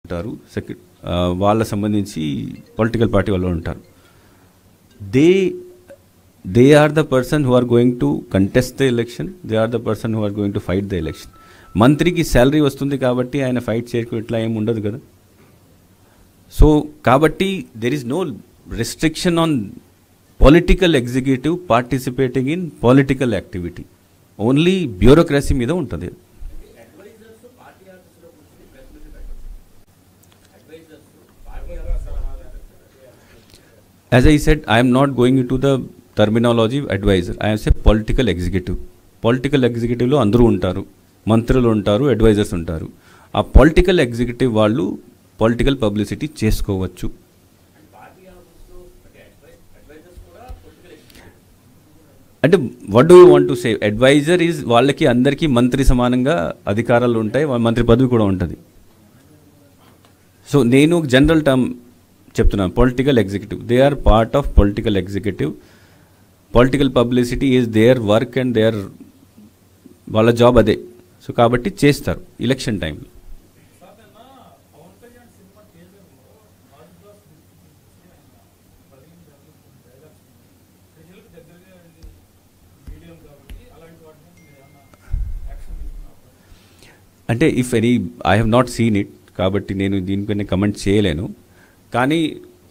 ఉంటారు, వాళ్ళ సంబంధించి పొలిటికల్ పార్టీ వాళ్ళు ఉంటారు. They are the person who are going to contest the election, they are the person who are going to fight the election. మంత్రికి salary వస్తుంది కాబట్టి ఆయన ఫైట్ చేయకు ఇట్లా ఏమి ఉండదు కదా. సో కాబట్టి there is no restriction on political executive participating in political activity, only bureaucracy మీద ఉంటుంది. As I said, I am not going into the terminology advisor. I am say political executive. Political executive లో అందరూ ఉంటారు, మంత్రులు ఉంటారు, advisers ఉంటారు. ఆ political executive వాళ్ళు పొలిటికల్ పబ్లిసిటీ చేసుకోవచ్చు. అంటే what do you want to say? Adviser is వాళ్ళకి అందరికీ మంత్రి సమానంగా అధికారాలు ఉంటాయి, మంత్రి పదవి కూడా ఉంటుంది. సో నేను జనరల్ టర్మ్ చెప్తున్నాను, political executive, they are part of political executive. Political publicity is their work and their వాళ్ళ జాబ్ అదే. సో కాబట్టి చేస్తారు ఎలక్షన్ టైంలో. అంటే if any I have not seen it, కాబట్టి నేను దీనిపైన కమెంట్ చేయలేను. కానీ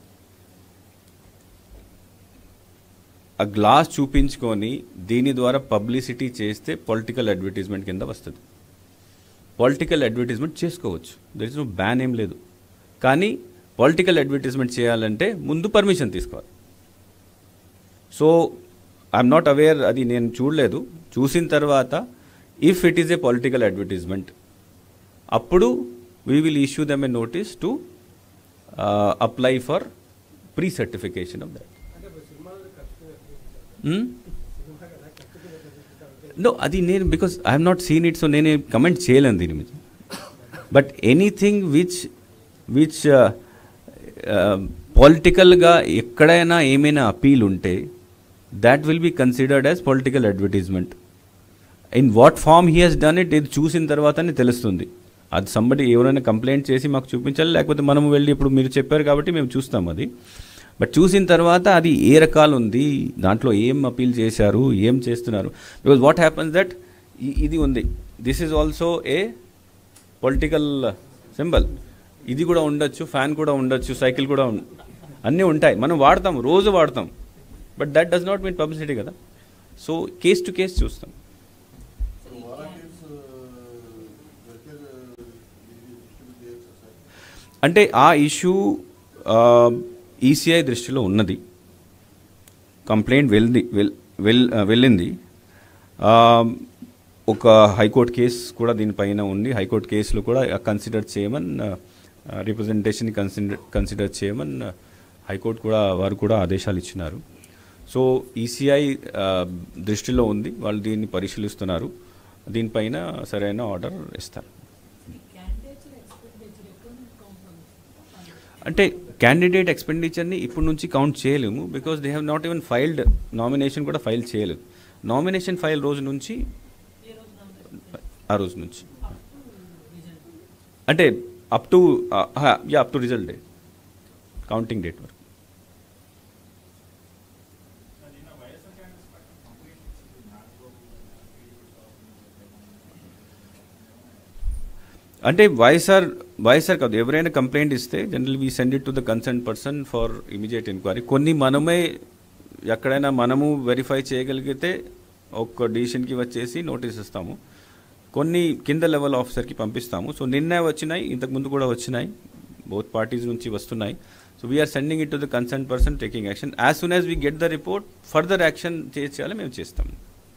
ఆ గ్లాస్ చూపించుకొని దీని ద్వారా పబ్లిసిటీ చేస్తే పొలిటికల్ అడ్వర్టైజ్మెంట్ కింద వస్తుంది. పొలిటికల్ అడ్వర్టైజ్మెంట్ చేసుకోవచ్చు, దర్ ఇస్ నో బ్యాన్ ఏం లేదు. కానీ పొలిటికల్ అడ్వర్టైజ్మెంట్ చేయాలంటే ముందు పర్మిషన్ తీసుకోవాలి. సో ఐఎమ్ నాట్ అవేర్, అది నేను చూడలేదు. చూసిన తర్వాత if it is a political advertisement, అప్పుడు we will issue them a notice to apply for pre certification of that. No, అది నేను because I have not seen it, so నేను comment చేయలేను దీని మీద. బట్ ఎనీథింగ్ విచ్ పొలిటికల్గా ఎక్కడైనా ఏమైనా అపీల్ ఉంటే that will be considered as political advertisement. In what form he has done it, ఇది చూసిన తర్వాతనే తెలుస్తుంది. అది సంబడి ఎవరైనా కంప్లైంట్ చేసి మాకు చూపించాలి, లేకపోతే మనం వెళ్ళి ఇప్పుడు మీరు చెప్పారు కాబట్టి మేము చూస్తాం అది. బట్ చూసిన తర్వాత అది ఏ రకాలు ఉంది, దాంట్లో ఏం అపీల్ చేశారు, ఏం చేస్తున్నారు. బికాజ్ వాట్ హ్యాపన్స్ దట్ ఇది ఉంది, this is also a political symbol. ఇది కూడా ఉండొచ్చు, ఫ్యాన్ కూడా ఉండొచ్చు, సైకిల్ కూడా అన్నీ ఉంటాయి, మనం వాడతాం, రోజు వాడతాం. But that does not mean publicity కదా. సో కేస్ టు కేస్ చూస్తాం. అంటే ఆ ఇష్యూ ఈసీఐ దృష్టిలో ఉన్నది, కంప్లైంట్ వెళ్ళింది. ఒక హైకోర్టు కేసు కూడా దీనిపైన ఉంది. హైకోర్టు కేసులో కూడా కన్సిడర్ చేయమని, రిప్రజెంటేషన్ కన్సిడర్ చేయమని హైకోర్టు కూడా వారు కూడా ఆదేశాలు ఇచ్చినారు. సో ఈసీఐ దృష్టిలో ఉంది, వాళ్ళు దీన్ని పరిశీలిస్తున్నారు, దీనిపైన సరైన ఆర్డర్ ఇస్తారు. అంటే క్యాండిడేట్ ఎక్స్పెండిచర్ని ఇప్పటి నుంచి కౌంట్ చేయలేము, because they have not even filed, nomination కూడా ఫైల్ చేయలేదు. నామినేషన్ ఫైల్ రోజు నుంచి ఆ రోజు నుంచి అంటే up to result day, counting date వరకు. అంటే వైఎస్ఆర్ కాదు, ఎవరైనా కంప్లైంట్ ఇస్తే general we send it to the concern person for immediate enquiry. కొన్ని మనమే ఎక్కడైనా మనము వెరిఫై చేయగలిగితే ఒక డిసిషన్కి వచ్చేసి నోటీస్ ఇస్తాము, కొన్ని కింద లెవెల్ ఆఫీసర్కి పంపిస్తాము. సో నిన్న వచ్చినాయి, ఇంతకుముందు కూడా వచ్చినాయి, బోత్ పార్టీస్ నుంచి వస్తున్నాయి. So we are sending it to the concern person taking action. As soon as we get the report, further action చేయాలి మేము చేస్తాము.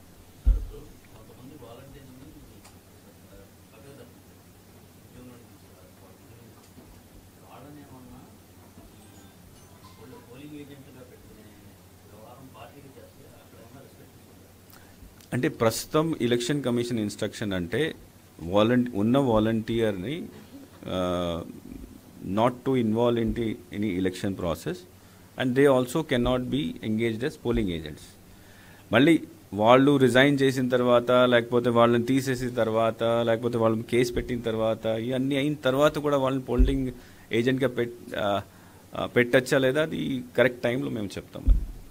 అంటే ప్రస్తుతం ఎలక్షన్ కమిషన్ ఇన్స్ట్రక్షన్ అంటే ఉన్న వాలంటీర్ని not to involve in any election process, and they also can not be engaged as polling agents. మళ్ళీ వాళ్ళు రిజైన్ చేసిన తర్వాత, లేకపోతే వాళ్ళని తీసేసిన తర్వాత, లేకపోతే వాళ్ళని కేసు పెట్టిన తర్వాత, ఇవన్నీ అయిన తర్వాత కూడా వాళ్ళని పోలింగ్ ఏజెంట్గా పెట్టచ్చా లేదా, అది కరెక్ట్ టైంలో మేము చెప్తాం.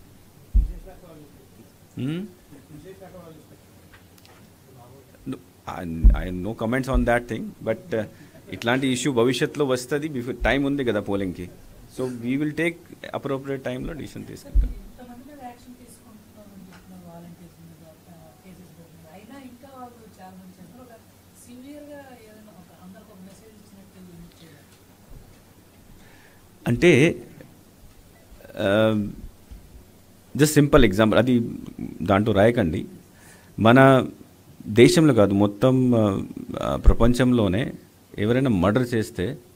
I no comments on that thing, but ఇట్లాంటి ఇష్యూ భవిష్యత్తులో వస్తుంది, టైం ఉంది కదా పోలింగ్కి. So we will take appropriate టైంలో డిసిషన్ తీసుకుంటాం. అంటే జస్ట్ సింపుల్ ఎగ్జాంపుల్, అది దాంట్లో రాయకండి. మన దేశంలో కాదు, మొత్తం ప్రపంచంలోనే ఎవరైనా మర్డర్ చేస్తే